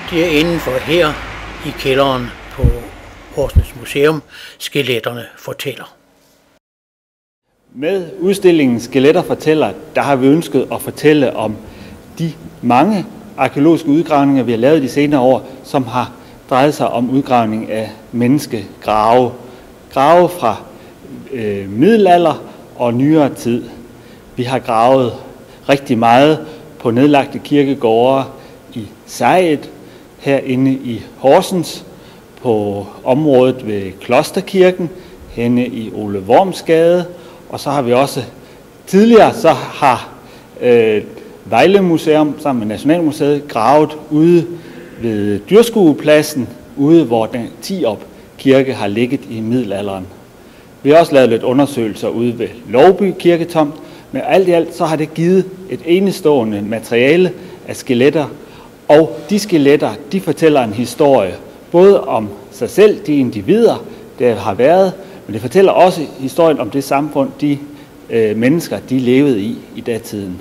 Det er indenfor her i kælderen på Horsens Museum, Skeletterne fortæller. Med udstillingen Skeletter fortæller, der har vi ønsket at fortælle om de mange arkæologiske udgravninger, vi har lavet de senere år, som har drejet sig om udgravning af menneskegrave. Grave fra middelalder og nyere tid. Vi har gravet rigtig meget på nedlagte kirkegårde i Sejet, herinde i Horsens, på området ved Klosterkirken, henne i Ole Wormsgade, og så har vi også tidligere, så har Vejle Museum sammen med Nationalmuseet gravet ude ved Dyrskuepladsen, ude hvor den Tiop Kirke har ligget i middelalderen. Vi har også lavet lidt undersøgelser ude ved Lovby Kirketomt, men alt i alt så har det givet et enestående materiale af skeletter, og de skeletter, de fortæller en historie, både om sig selv, de individer, der har været, men det fortæller også historien om det samfund, de mennesker, de levede i datiden.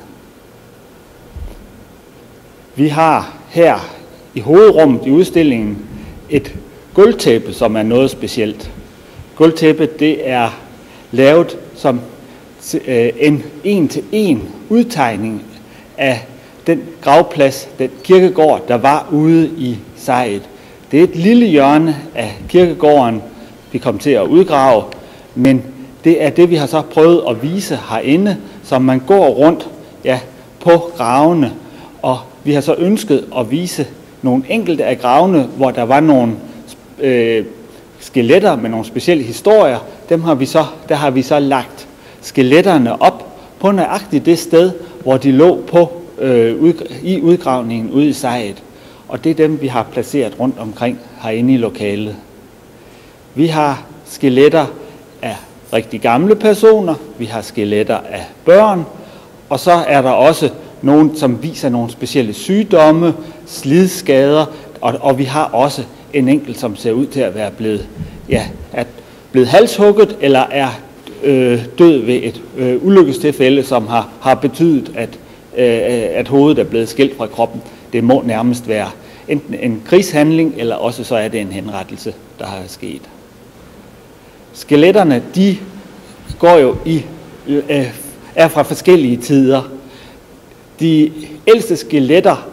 Vi har her i hovedrummet i udstillingen et gulvtæppe, som er noget specielt. Gulvtæppet, det er lavet som en en-til-en udtegning af den gravplads, den kirkegård, der var ude i Sejet. Det er et lille hjørne af kirkegården, vi kom til at udgrave, men det er det, vi har så prøvet at vise herinde, som man går rundt på gravene, og vi har så ønsket at vise nogle enkelte af gravene, hvor der var nogle skeletter med nogle specielle historier. Der har vi så lagt skeletterne op på nøjagtigt det sted, hvor de lå på i udgravningen ude i Sejet. Og det er dem, vi har placeret rundt omkring herinde i lokalet. Vi har skeletter af rigtig gamle personer, vi har skeletter af børn, og så er der også nogle, som viser nogle specielle sygdomme, slidskader, og vi har også en enkelt, som ser ud til at være blevet halshugget, eller er død ved et ulykkestilfælde, som har betydet, at hovedet er blevet skilt fra kroppen. Det må nærmest være enten en krigshandling, eller også så er det en henrettelse, der har sket. Skeletterne, de går jo er fra forskellige tider. De ældste skeletter,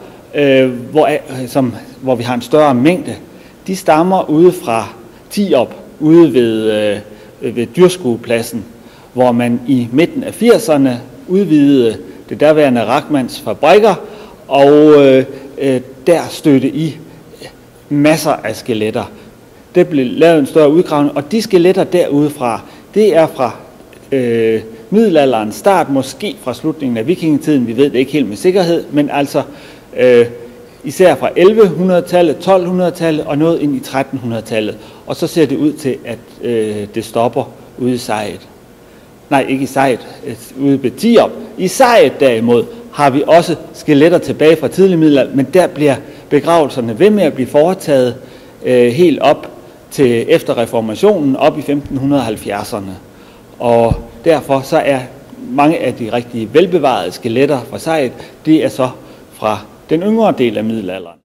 hvor vi har en større mængde, de stammer ude fra Tiop, ude ved Dyrskuepladsen, hvor man i midten af 80'erne udvidede det derværende Rachmanns fabrikker, og der stødte i masser af skeletter. Det blev lavet en større udgravning, og de skeletter derudefra, det er fra middelalderens start, måske fra slutningen af vikingetiden, vi ved det ikke helt med sikkerhed, men altså især fra 1100-tallet, 1200-tallet og noget ind i 1300-tallet. Og så ser det ud til, at det stopper ude i Sejet. Nej, ikke i Sejet, ude ved Tiop. I Sejet derimod har vi også skeletter tilbage fra tidlig middelalder, men der bliver begravelserne ved med at blive foretaget helt op til efter reformationen, op i 1570'erne. Og derfor så er mange af de rigtig velbevarede skeletter fra Sejet, det er så fra den yngre del af middelalderen.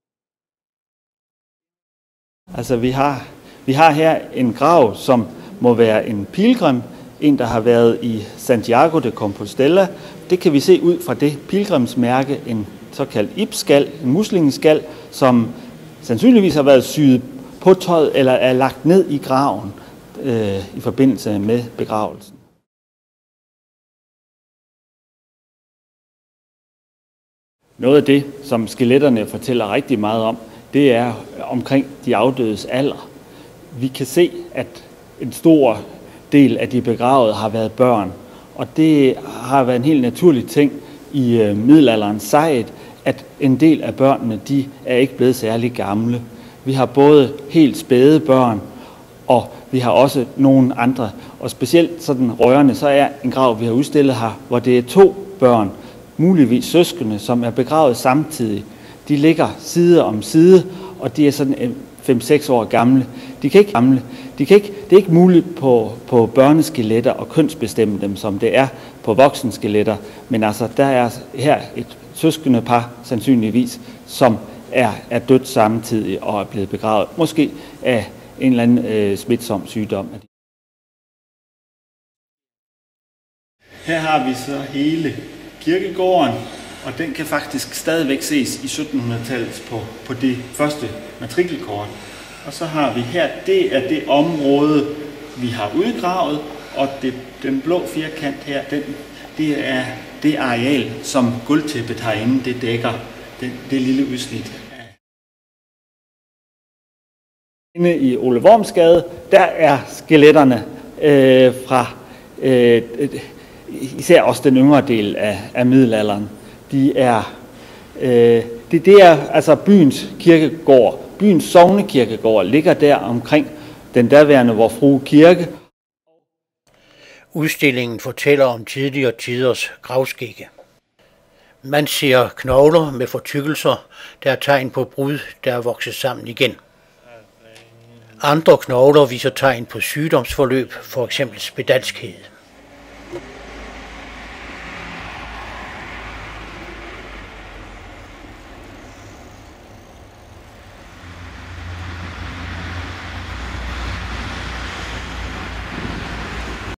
Altså vi har her en grav, som må være en pilgrim, en der har været i Santiago de Compostela. Det kan vi se ud fra det pilgrimsmærke, en såkaldt ipskal, en muslingeskal, som sandsynligvis har været syet på tøjet eller er lagt ned i graven i forbindelse med begravelsen. Noget af det, som skeletterne fortæller rigtig meget om, det er omkring de afdødes alder. Vi kan se, at en stor del af de begravede har været børn, og det har været en helt naturlig ting i middelalderens Sejet, at en del af børnene, de er ikke blevet særlig gamle. Vi har både helt spæde børn, og vi har også nogle andre, og specielt sådan rørende, så er en grav, vi har udstillet her, hvor det er 2 børn, muligvis søskende, som er begravet samtidig. De ligger side om side, og de er sådan 5-6 år gamle. Det er ikke muligt på børneskeletter at kønsbestemme dem, som det er på voksenskeletter, men altså der er her et søskende par sandsynligvis, som er dødt samtidig og er blevet begravet, måske af en eller anden smitsom sygdom. Her har vi så hele kirkegården, og den kan faktisk stadigvæk ses i 1700-tallet på det første matrikelkort. Og så har vi her, det er det område, vi har udgravet, og den blå firkant her, det er det areal, som gulvtæppet herinde, det dækker det lille udsnit. Inde i Ole Worms-Gade, der er skeletterne fra især også den yngre del af middelalderen. Det er altså byens kirkegård. Byens sognekirkegård ligger der omkring den daværende Vor Frue Kirke. Udstillingen fortæller om tidligere tiders gravskikke. Man ser knogler med fortykkelser, der er tegn på brud, der er vokset sammen igen. Andre knogler viser tegn på sygdomsforløb, f.eks. spedalskhed.